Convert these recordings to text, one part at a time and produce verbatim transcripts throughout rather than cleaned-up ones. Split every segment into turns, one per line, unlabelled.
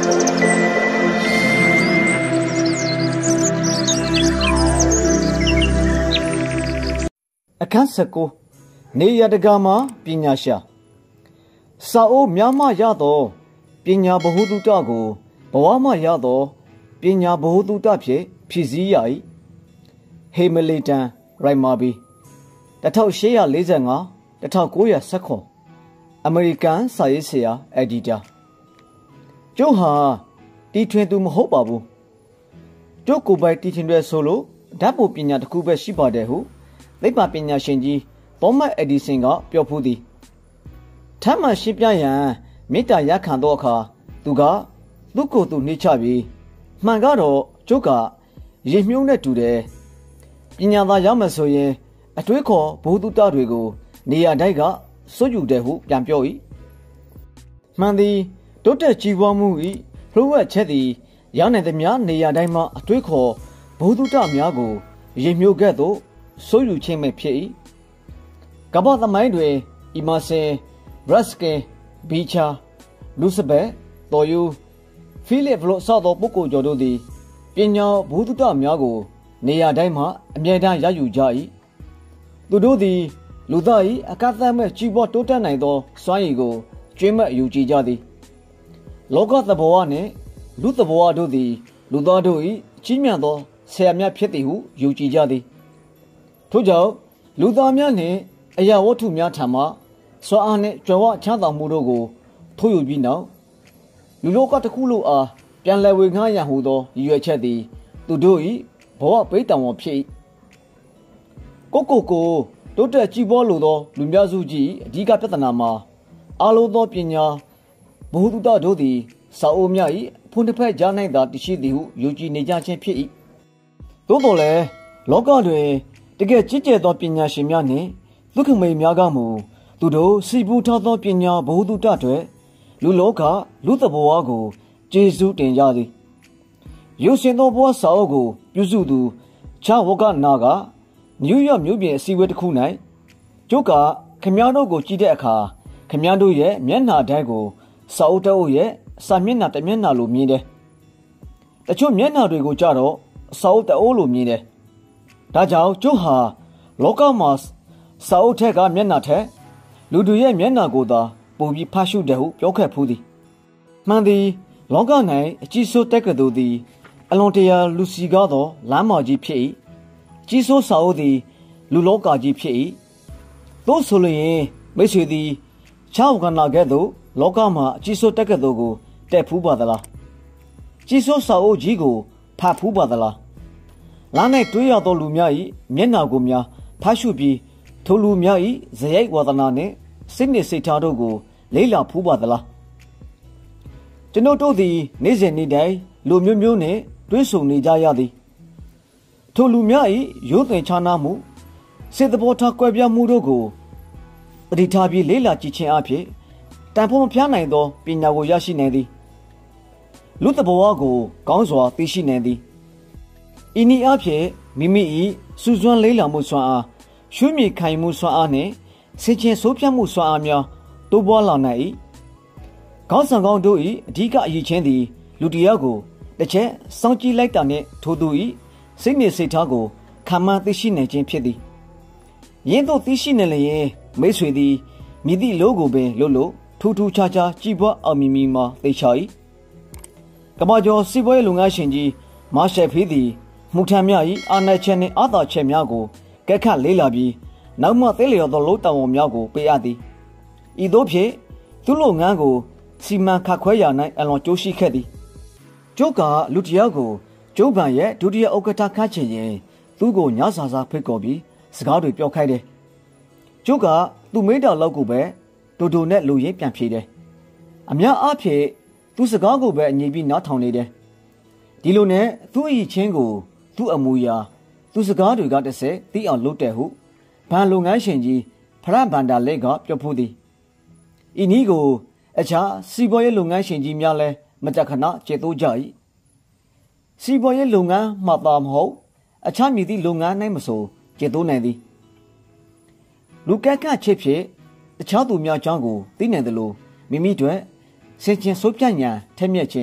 အခန်း၁၉နေရတကာမှာပညာရှာစာအိုးများမှရသောပညာဗဟုသုတကိုဘဝမှရသောပညာဗဟုသုတဖြင့်ဖြည့်ဆည်းရ၏ဟေမလီတန်ရိုက်မာဘီ၁၈၄၅ ၁၉၁၉အမေရိကန်စာရေးဆရာအက်ဒီတာကျုပ်ဟာတီထွင်သူမဟုတ်ပါဘူးကျုပ်ကိုယ်ပိုင်တီထွင်တဲ့ဆိုလို့ဓာတ်ပုံပညာတစ်ခုပဲရှိပါတယ်ဟုသိပ္ပံပညာရှင်ကြီးသောမတ်အက်ဒီဆင်ကပြောဖူးသည်ထမ်းမှရှင်းပြရန်မေတ္တာရခံသောအခါသူကသူ့ကိုယ်သူနှိမ့်ချပြီးမှန်ကတော့ကျုပ်ကရေမြုံးနဲ့တူတယ်ပညာသာရောက်မှဆိုရင်အတွေးခေါ်ဘုဒ္ဓတတွေကိုနေရာတိုက်ကစွတ်ယူတယ်ဟုပြန်ပြော၏မှန်သည်တိုးတက်ကြီးပွားမှု၏လှုပ်ဝက်ချက်သည်ရောက်နိုင်သမျှနေရာတိုင်းမှာအတွေးခေါ်ဘုဒ္ဓတများကိုရေမြုပ်ကဲ့သို့စိုးယူခြင်းပဲဖြစ်၏ကမ္ဘာသမိုင်းတွင်အီမာဆင်ဘရက်စကင်ဘီချာလူစဘက်တော်ယူဖီလစ်ဘလို့စသောပုဂ္ဂိုလ်ကျော်တို့သည်ပညာဘုဒ္ဓတများကိုနေရာတိုင်းမှာအမြဲတမ်းရယူကြ၏သူတို့သည်လူသား၏အကန့်အသတ်မဲ့ကြီးပွားတိုးတက်နိုင်သောစွမ်းရည်ကိုကျွမ်းမဲ့ယူကြည်ကြသည်လောကသဘောဝနှင့်လူသဘောဝတို့သည်လူသားတို့၏ကြီးမြတ်သောဆရာများဖြစ်သည်ဟုယူကြည်ကြသည်ထို့ကြောင့်လူသားများနှင့်အရာဝတ္ထုများထံမှစွမ်းအားနှင့်ကြွယ်ဝချမ်းသာမှုတို့ကိုထိုးယူပြီးနောက်လူလောကတစ်ခုလုံးအားပြန်လည်ဝေငှရန်ဟူသောရည်ရွယ်ချက်သည်သူတို့၏ဘဝပိဋကံဝန်ဖြစ်၏ကိုကိုကိုတိုးတက်ကြီးပွားလိုသောလူများစုကြီးအဓိကပြဿနာမှာအလိုသောပညာဘုဟုတတို့သည်စာအုပ်များ၏ဖုန်တစ်ဖက်ကြား၌သာတရှိသည်ဟုယုံကြည်နေကြခြင်းဖြစ်၏သို့တော်လည်းလောကတွင်တကယ်ကြီးကျယ်သောပညာရှင်များနှင့်ဒုက္ခမိန်များကမူသူတို့စီပူထားသောပညာဘုဟုတတွေလူလောကလူသဘောဝကိုကျေးဇူးတင်ကြသည်ရုပ်ရှင်သောဘဝစာအုပ်ကိုပြုစုသူချာဝကနာကနယူးယောက်မြို့ပြင်အစည်းအဝေးတစ်ခု၌ကျုပ်ကခမည်းတော်ကိုကြည့်တဲ့အခါခမည်းတော်ရဲ့မျက်နှာတိုင်းကိုစာအုပ်တအုပ်ရဲ့စာမျက်နှာတစ်မျက်နှာလိုမြင်တယ်တချို့မျက်နှာတွေကိုကြတော့စာအုပ်တအုပ်လိုမြင်တယ်ဒါကြောင့်ကျုပ်ဟာလောကမှာစာအုပ်ထက်ကမျက်နှာထက်လူတွေရဲ့မျက်နှာကိုသာပုံပြီးဖတ်ရှုတယ်ဟုပြောခဲ့ဖူးသည်မှန်သည်လောက၌အကြီးစိုးတက်ကတူသည်အလွန်တရာလူစီကားသောလမ်းမကြီးဖြစ်၏ကြီးစိုးစာအုပ်သည်လူလောကကြီးဖြစ်၏သို့ဆိုလျင်မိတ်ဆွေသည်ချောက်ကနာကဲ့သို့လောကမှာအကြီးစိုးတက်ကတူကိုတက်ဖူးပါသလားကြီးစိုးစာအုပ်ကြီးကိုဖတ်ဖူးပါသလားလမ်း၌တွေးရသောလူများ၏မျက်နှာကိုများဖတ်ရှုပြီးထိုလူများ၏ဇယိုက်ဝါဒနာနှင့်စိတ်နှင့်စိတ်ထားတို့ကိုလေ့လာဖူးပါသလားကျွန်ုပ်တို့သည်နေ့စဉ်နေ့တိုင်းလူမျိုးမျိုးနှင့်တွဲဆုံနေကြရသည်ထိုလူများ၏ရိုးသွင်းခြားနားမှုစေတဘောထားကွဲပြားမှုတို့ကိုတတိထားပြီးလေ့လာကြည့်ခြင်းအဖြစ်တန်ဖိုးမဖျားနိုင်သောပညာကိုရရှိနိုင်သည်လူသဘောဝကိုကောင်းစွာသိရှိနိုင်သည်ဤနည်းအားဖြင့်မိမိ၏စူးစွမ်းလေးလာမှုစွမ်းအားရွှေမြေခိုင်မှုစွမ်းအားနှင့်စင်ချင်ဆိုးပြတ်မှုစွမ်းအားများတိုးပွားလာနိုင်၏ခေါင်းဆောင်ကောင်းတို့၏အဓိကအရေးချင်းသည်လူတစ်ယောက်ကိုတစ်ချက်စောင့်ကြည့်လိုက်တာနှင့်ထိုသူ၏စိတ်နှင့်စိတ်ထားကိုခံမှန်းသိရှိနိုင်ခြင်းဖြစ်သည်ယင်းတို့သိရှိနေလျင်မိတ်ဆွေသည်မြည်သည့်လိုကိုပင်လို့လို့ထူးထူးခြားခြားကြည်ပွားအောင်မြင်မြင်မှာသိချ၏ကမ္ဘာကျော်စီးပွားရေးလုပ်ငန်းရှင်ကြီးမာရှယ်ဖီးသည်မှုထမ်းများ၏အာဏာချက်နှင့်အာသာချက်များကိုကဲခတ်လေးလာပြီးနောက်မှသိလျော်သောလုံတောင်ဝန်များကိုပေးအပ်သည်ဤသို့ဖြင့်သူလုပ်ငန်းကိုစီမံခန့်ခွဲရာ၌အလွန်ကြိုးရှိခဲ့သည်ကျုပ်ကလူတစ်ယောက်ကိုကျုပ်ဗန်ရဲ့ဒုတိယဥက္ကဋ္ဌခန့်ချင်ရင်သူ့ကိုညစာစားဖိတ်ခေါ်ပြီးစကားတွေပြောခိုင်းတယ်ကျုပ်ကသူ့မိတော်လောက်ကိုပဲဒိုဒိုနဲ့လူရင်းပြန်ဖြေတယ်အများအားဖြင့်သူစကားကိုပဲအငြိပြီးနားထောင်နေတယ်ဒီလိုနဲ့သူ့အရေးချင်းကိုသူ့အမူအရာသူစကားတွေကတစ်စက်သိအောင်လုပ်တဲ့ဟုဘန်လုပ်ငန်းရှင်ကြီးဖရန်ဘန်ဒါလက်ကပြောဖူးသည်ဤနည်းကိုအခြားစီးပွားရေးလုပ်ငန်းရှင်ကြီးများလည်းမကြခဏကျေတိုးကြ၏စီးပွားရေးလုပ်ငန်းမှသာမဟုတ်အခြားမည်သည့်လုပ်ငန်း၌မဆိုကျေတိုးနိုင်သည်လူကက်ကချစ်ဖြစ်အခြားသူများအကြောင်းကိုသိနိုင်သလိုမိမိတို့ဆင်ခြင်စိုးပြတ်ညာထက်မြက်ခြင်း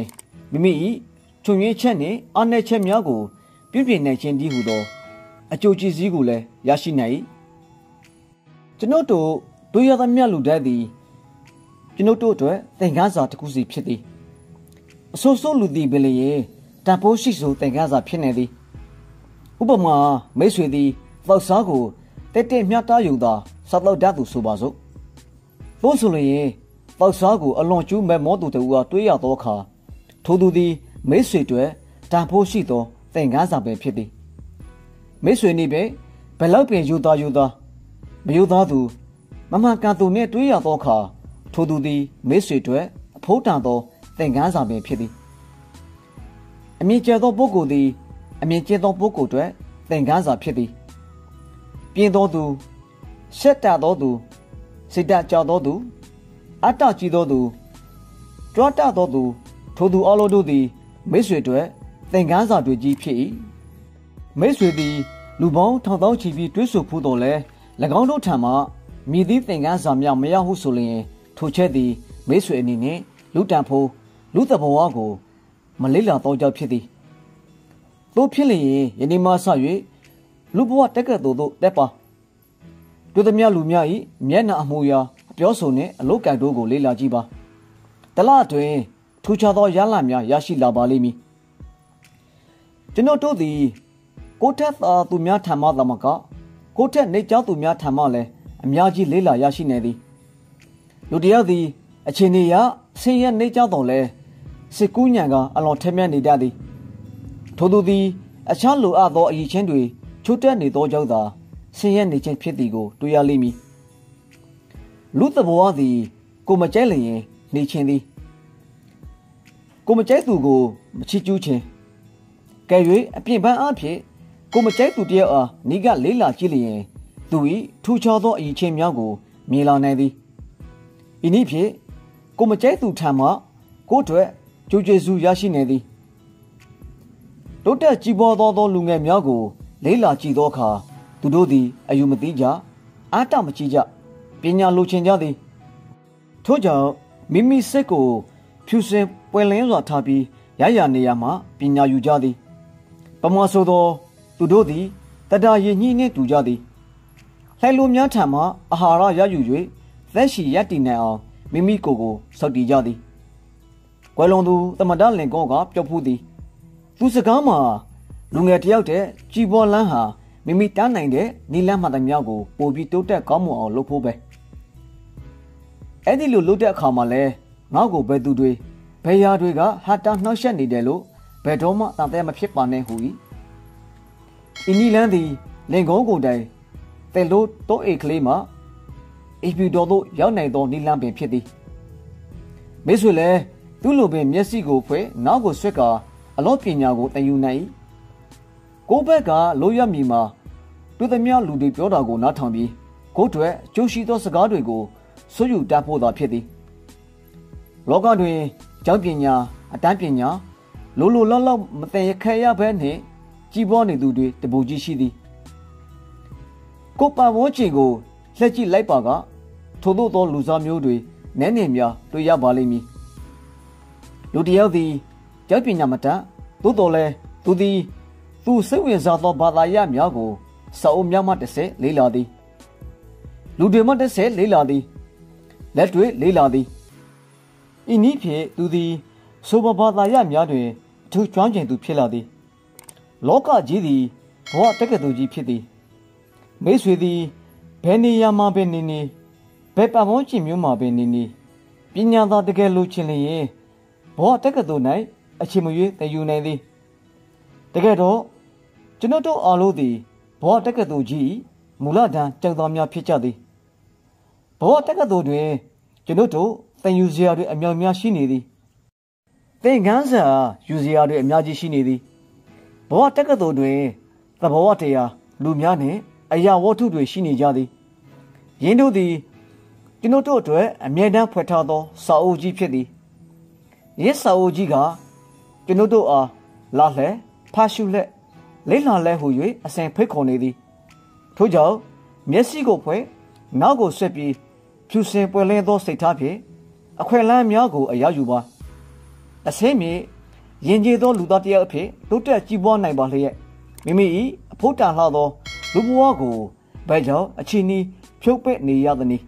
မိမိ၏ချုံရင်းချက်နှင့်အားနည်းချက်များကိုပြည့်ပြည့်နိုင်ခြင်းတည်းဟုသောအကျိုးကျေးဇူးကိုလည်းရရှိနိုင်၏ကျွန်ုပ်တို့တို့ရသမျှလူတတ်သည်ကျွန်ုပ်တို့အတွက်သင်ခန်းစာတစ်ခုစီဖြစ်သည်အဆိုးဆိုးလူသည်ပင်လျင်တန်ဖိုးရှိစွာသင်ခန်းစာဖြစ်နေသည်ဥပမာမိတ်ဆွေသည်သောက်စားကိုတက်တက်မြတ်တာယူသာစားတော့တတ်သူဆိုပါစို့သို့ဆိုလျင်သောက်စားကိုအလွန်ကျူးမဲ့မောသူတူအားတွေးရသောအခါထိုသူသည်မိတ်ဆွေတွေတန်ဖိုးရှိသောသင်ခန်းစာပဲဖြစ်သည်မိတ်ဆွေနေပဲဘယ်လောက်ပင်ယူသားယူသားမယူသားသူမမှန်ကန်သူနှင့်တွေးရသောအခါထိုသူသည်မိတ်ဆွေတွေအဖို့တန်သောသင်ခန်းစာပဲဖြစ်သည်အမြင့်ကျသောပုဂ္ဂိုလ်သည်အမြင့်ကျသောပုဂ္ဂိုလ်တွေသင်ခန်းစာဖြစ်သည်ပြင်းသောသူရှက်တသောသူစိတ်တကြသောသူအတ္တကြီးသောသူကြွားတသောသူထိုသူအလုံးတို့သည်မိတ်ဆွေတွေသင်ခန်းစာတွေကြီးဖြစ်၏မိတ်ဆွေသည်လူပေါင်းထောင်သောချီပြီးတွေးဆဖူးတော်လဲ၎င်းတို့ထံမှမြည်သည့်သင်ခန်းစာများမရဟုဆိုလျင်ထိုချက်သည်မိတ်ဆွေအနေနှင့်လူတန်ဖိုးလူသဘောဝကိုမလေးလာသောကြောင့်ဖြစ်သည်သို့ဖြစ်လျင်ယနေ့မှစ၍လူဘဝတက်ကဲ့သို့သောတက်ပါတို့သမျှလူများ၏မျက်နှာအမူအရာအပြောဆိုနှင့်အလုပ်ကံတို့ကိုလေ့လာကြည့်ပါတလအတွင်းထူးခြားသောရလဒ်များရရှိလာပါလိမ့်မည်ကျွန်တော်တို့သည်ကိုထက်သာသူများထံမှသာမကကိုထက်နေကြောက်သူများထံမှလည်းအများကြီးလေ့လာရရှိနေသည်လူတယောက်သည်အချိန်ကြီးရဆင်းရဲနေကြောက်တော်လဲစစ်ကူးညံကအလွန်ထက်မြက်နေတတ်သည်ထို့သူသည်အခြားလိုအပ်သောအရေးချင်းတွေချိုးတက်နေသောကြောင့်သာဆင်းရဲနေခြင်းဖြစ်သည်ကိုတွေ့ရလိမ့်မည်လူသဘောဝသည်ကိုမကြိုက်လျင်နေခြင်းသည်ကိုမကြိုက်သူကိုမချစ်ကျူးခြင်းကဲ၍အပြင်ပန်းအဖြစ်ကိုမကြိုက်သူတယောက်အားနိကလေးလာကြည့်လျင်သူ၏ထူးခြားသောအရေးချင်းများကိုမြင်လာနိုင်သည်ဤနည်းဖြင့်ကိုမကြိုက်သူထံမှကိုအတွက်ကျိုးကျေးဇူးရရှိနေသည်တိုးတက်ကြီးပွားသောသောလူငယ်များကိုလေးလာကြည့်သောအခါသူတို့သည်အယူမသိကြအားတမကြီးကြပညာလိုချင်ကြသည်ထို့ကြောင့်မိမိစိတ်ကိုဖြူစင်ပွင့်လင်းစွာထားပြီးရရနေရမှပညာယူကြသည်ပမာဆိုသောသူတို့သည်တတရည်ညှိနှင့်တူကြသည်လှိုင်လိုများထံမှအာဟာရရယူ၍သက်ရှိရတည်နိုင်အောင်မိမိကိုယ်ကိုစောင့်တည်ကြသည်ကွယ်လွန်သူသမဒလင်ကောကပြောဖူးသည်သူစကားမှာလူငယ်တယောက်တည်းကြီးပွားလန်းဟာမိမိတန်းနိုင်တဲ့နီလန်းမှန်သမျှကိုပို့ပြီးတိုးတက်ကောင်းမွန်အောင်လုပ်ဖို့ပဲအဲ့ဒီလိုလုပ်တဲ့အခါမှာလဲငါ့ကိုဘယ်သူတွေဘယ်ရာတွေကဟာတာနှောက်ယှက်နေတယ်လို့ဘယ်တော့မှတန်တဲ့မဖြစ်ပါနဲ့ဟူ၏ဤနီလန်းသည်လင်ကုန်းကိုယ်တိုင်တဲလို့တိုးအိတ်ကလေးမှာအေပီတော်တို့ရောက်နိုင်သောနီလန်းပင်ဖြစ်သည်မိတ်ဆွေလဲသူ့လိုပင်မျက်စိကိုဖွင့်နောက်ကိုဆွဲကာအလောပညာကိုတည်ယူနိုင်ကိုဘက်ကလိုရမီမှာတွေ့သမျှလူတွေပြောတာကိုနားထောင်ပြီးကိုယ့်အတွက်ကြိုးရှိသောစကားတွေကိုဆွယူတတ်ဖို့သာဖြစ်သည်လောကတွင်ကျောင်းပညာအတန်းပညာလိုလိုလောက်လောက်မသိရခဲရဘဲနှင့်ကြီးပွားနေသူတွေတပူကြီးရှိသည်ကိုပတ်ဝန်းကျင်ကိုလက်ကြည့်လိုက်ပါကထို့သောသောလူစားမျိုးတွေနည်းနည်းများတွေ့ရပါလိမ့်မည်လူတယောက်သည်ကျောင်းပညာမတတ်သို့တော်လဲသူသည်သူစိတ်ဝင်စားသောဘာသာရပ်များကိုစာအုပ်များမှတစ်ဆက်လေးလာသည်လူတွေမှတစ်ဆက်လေးလာသည်လက်တွေလေးလာသည်ဤနည်းဖြင့်သူသည်ဆိုဘာဘာသာရပ်များတွင်အထူးကျွမ်းကျင်သူဖြစ်လာသည်လောကကြီးသည်ဘဝတက္ကသိုလ်ကြီးဖြစ်သည်မိတ်ဆွေသည်ဘယ်နေရာမှာပဲနေနေဘယ်ပတ်ဝန်းကျင်မျိုးမှာပဲနေနေပညာသာတကယ်လိုချင်လျင်ဘဝတက္ကသိုလ်၌အချိန်မရွေးသင်ယူနိုင်သည်တကယ်တော့ကျွန်ုပ်တို့အားလုံးသည်ဘဝတက္ကသိုလ်ကြီးမူလတန်းကျောင်းသားများဖြစ်ကြသည်ဘဝတက္ကသိုလ်တွင်ကျွန်ုပ်တို့သင်ယူစရာတွေအများများရှိနေသည်သင်ခန်းစာယူစရာတွေအများကြီးရှိနေသည်ဘဝတက္ကသိုလ်တွင်သဘောဝတရားလူများနှင့်အရာဝတ္ထုတွေရှိနေကြသည်ယင်းတို့သည်ကျွန်ုပ်တို့အတွက်အမြဲတမ်းဖွယ်ထားသောစာအုပ်ကြီးဖြစ်သည်ယင်းစာအုပ်ကြီးကကျွန်ုပ်တို့အားလာလှဲဖာရှုလက်လိမ့်လာလဲဟူ၍အစဉ်ဖိတ်ခေါ်နေသည်ထို့ကြောင့်မျက်စိကိုဖွင့်နောက်ကိုဆွဲပြီးဖြူစင်ပွင့်လင်းသောစိတ်ထားဖြင့်အခွင့်အလမ်းများကိုအရယူပါအစင်းမြေရင်ကျေသောလူသားတစ်ယောက်အဖြစ်တိုးတက်ကြီးပွားနိုင်ပါလျက်မိမိ၏အဖို့တန်လှသောလူဘဝကိုဘယ်ကြောင့်အချင်းဤဖြုတ်ပက်နေရသနည်း